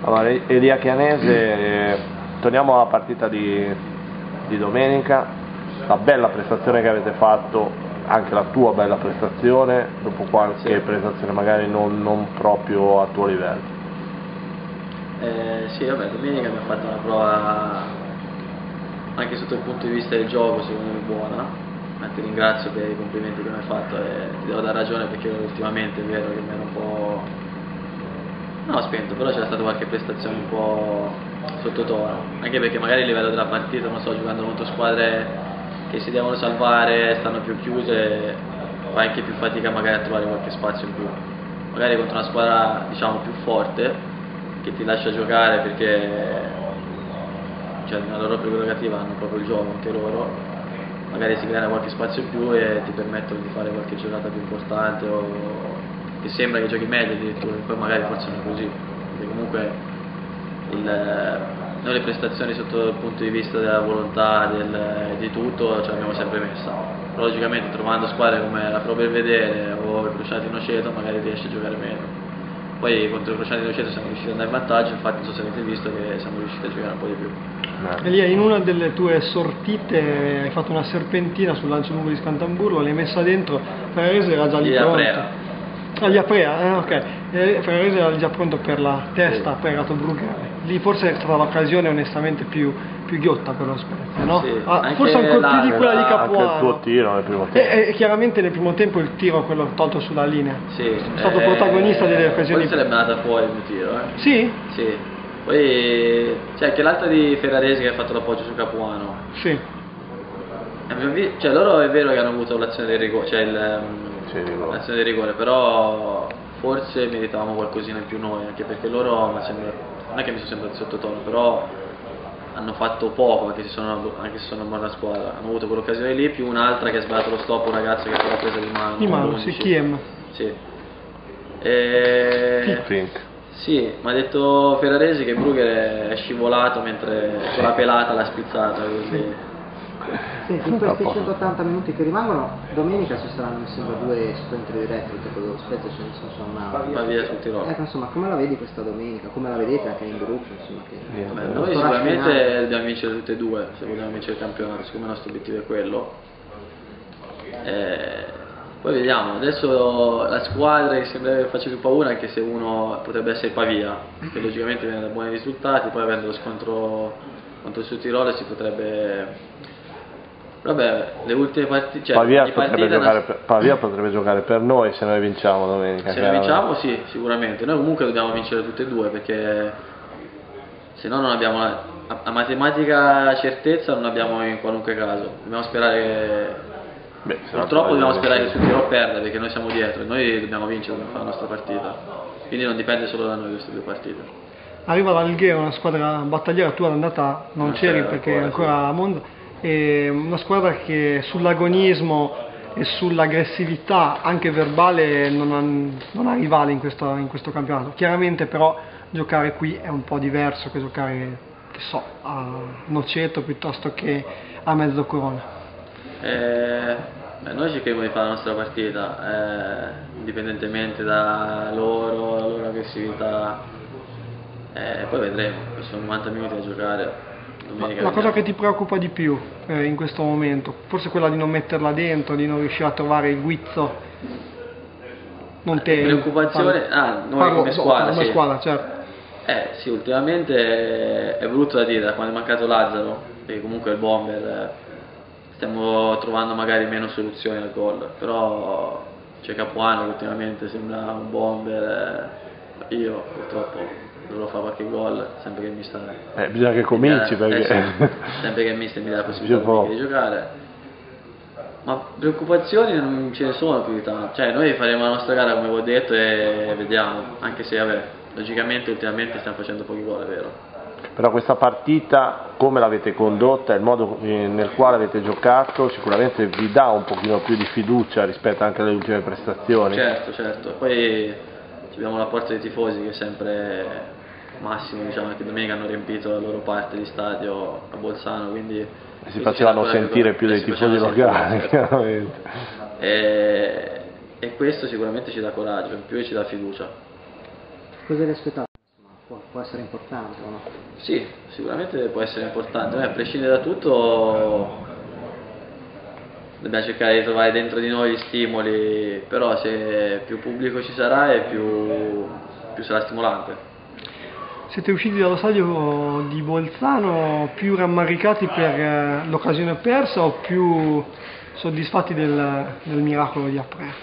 Allora, Elia Chianese, torniamo alla partita di domenica, la bella prestazione che avete fatto, anche la tua bella prestazione, dopo qualche prestazione magari non proprio a tuo livello. Sì, vabbè, domenica mi ha fatto una prova, anche sotto il punto di vista del gioco, secondo me buona. Ti ringrazio per i complimenti che mi hai fatto e ti devo dare ragione, perché ultimamente è vero che mi ero un po'... non ho spento, però c'era stata qualche prestazione un po' sottotono, anche perché magari a livello della partita, non so, giocando contro squadre che si devono salvare, stanno più chiuse, fai anche più fatica magari a trovare qualche spazio in più. Magari contro una squadra, diciamo, più forte, che ti lascia giocare perché, cioè, nella loro prerogativa hanno proprio il gioco anche loro, magari si crea qualche spazio in più e ti permettono di fare qualche giocata più importante, o che sembra che giochi meglio addirittura, poi magari forse non è così, perché comunque noi le prestazioni sotto il punto di vista della volontà, di tutto, ce l'abbiamo sempre messa. Però logicamente trovando squadre come la Pro Belvedere o il Crociati Noceto magari riesci a giocare meno. Poi contro il Crociati Noceto siamo riusciti ad andare in vantaggio, infatti non so se avete visto che siamo riusciti a giocare un po' di più. Elia, in una delle tue sortite hai fatto una serpentina sul lancio lungo di Scantamburlo, l'hai messa dentro, Ferrarese era già lì pronto. Gli Aprea, ok. Ferrarese era già pronto per la testa, poi è arrivato Brugger. Lì forse è stata l'occasione onestamente più ghiotta per lo Spezia, no? Sì, forse ancora più di quella di Capuano. Anche il tuo tiro nel primo tempo. E chiaramente nel primo tempo il tiro, quello tolto sulla linea. Sì, è stato protagonista delle occasioni. Poi se l'è andata fuori il mio tiro, Sì? Sì. Poi c'è anche l'altra di Ferrarese che ha fatto l'appoggio su Capuano. Sì. Cioè loro è vero che hanno avuto l'azione del rigore, cioè l'azione del rigore, però forse meritavamo qualcosina in più noi, anche perché loro non è che mi sono sembrati sottotono, però hanno fatto poco, anche se sono una buona squadra. Hanno avuto quell'occasione lì, più un'altra che ha sbagliato lo stop, un ragazzo che l'ha presa di mano. Di mano, sì, Kiem. Sì. Sì, mi ha detto Ferraresi che Brugger è scivolato mentre con la pelata l'ha spizzata, quindi... Senti, in questi 180 minuti che rimangono, domenica ci saranno mi sembra 2 scontri diretti, quello dello Spezia ce ne sono una. Va via sul Tirolo. Insomma, come la vedi questa domenica? Come la vedete anche in gruppo? Insomma, noi sicuramente dobbiamo vincere tutte e due, se vogliamo vincere il campionato, siccome il nostro obiettivo è quello. Poi vediamo, adesso la squadra che sembra che faccia più paura, anche se uno potrebbe essere Pavia, che logicamente viene da buoni risultati, poi avendo lo scontro contro il Sud Tirolo si potrebbe... Vabbè, le ultime partite... Cioè, Pavia potrebbe giocare per noi se noi vinciamo domenica. Se noi vinciamo sì, sicuramente. Noi comunque dobbiamo vincere tutte e due, perché se no non abbiamo la matematica certezza, non abbiamo in qualunque caso. Dobbiamo sperare che... purtroppo dobbiamo sperare che sul tiro perda, perché noi siamo dietro e noi dobbiamo vincere, dobbiamo fare la nostra partita. Quindi non dipende solo da noi queste due partite. Arriva l'Alghero, una squadra battagliera, tu all'andata non c'eri perché ancora a Monza. È una squadra che sull'agonismo e sull'aggressività anche verbale non ha rivali in questo campionato. Chiaramente però giocare qui è un po' diverso che giocare, che so, a Noceto piuttosto che a Mezzocorona. Noi cercheremo di fare la nostra partita, indipendentemente da la loro aggressività, poi vedremo, sono 90 minuti da giocare. La cosa che ti preoccupa di più in questo momento, forse quella di non metterla dentro, di non riuscire a trovare il guizzo? Non te preoccupazione? Noi come squadra, come sì. Squadra, certo. Sì, ultimamente è brutto da dire, da quando è mancato Lazzaro, perché comunque il bomber stiamo trovando magari meno soluzioni al gol, però c'è Capuano che ultimamente sembra un bomber, io purtroppo dovrò fare qualche gol sempre che mi sta... bisogna che cominci perché... sempre che il mister mi dà la possibilità di giocare. Ma preoccupazioni non ce ne sono più di tanto, cioè noi faremo la nostra gara come vi ho detto e vediamo, anche se vabbè, logicamente ultimamente stiamo facendo pochi gol, è vero. Però questa partita, come l'avete condotta, il modo nel quale avete giocato, sicuramente vi dà un pochino più di fiducia rispetto anche alle ultime prestazioni. Certo, poi abbiamo la porta dei tifosi che è sempre massimo, diciamo che domenica hanno riempito la loro parte di stadio a Bolzano, quindi si facevano sentire più dei tifosi locali, chiaramente. E questo sicuramente ci dà coraggio, in più ci dà fiducia. Cosa vi aspettate? può essere importante o no? Sì, sicuramente può essere importante. Noi, a prescindere da tutto, dobbiamo cercare di trovare dentro di noi gli stimoli, però se più pubblico ci sarà e più sarà stimolante. Siete usciti dallo stadio di Bolzano più rammaricati per l'occasione persa o più soddisfatti del miracolo di Aprea?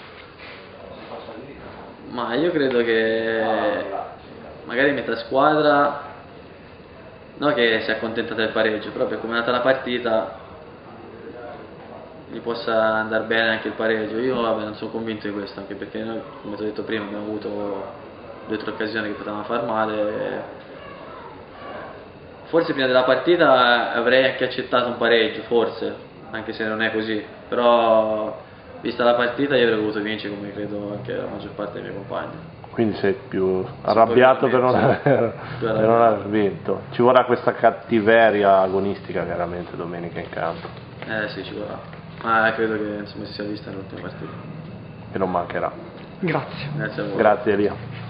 Ma io credo che magari metà squadra, non che si è accontentata del pareggio, però per come è andata la partita gli possa andare bene anche il pareggio. Io non sono convinto di questo, anche perché noi, come ti ho detto prima, abbiamo avuto 2 o 3 occasioni che potevano far male. Forse prima della partita avrei anche accettato un pareggio, forse, anche se non è così, però vista la partita io avrei voluto vincere, come credo anche la maggior parte dei miei compagni. Quindi sei più arrabbiato per non aver vinto. Ci vorrà questa cattiveria agonistica chiaramente domenica in campo. Sì, ci vorrà, ma credo che insomma si sia vista nell'ultima partita. E non mancherà. Grazie. Grazie a voi. Grazie Elia.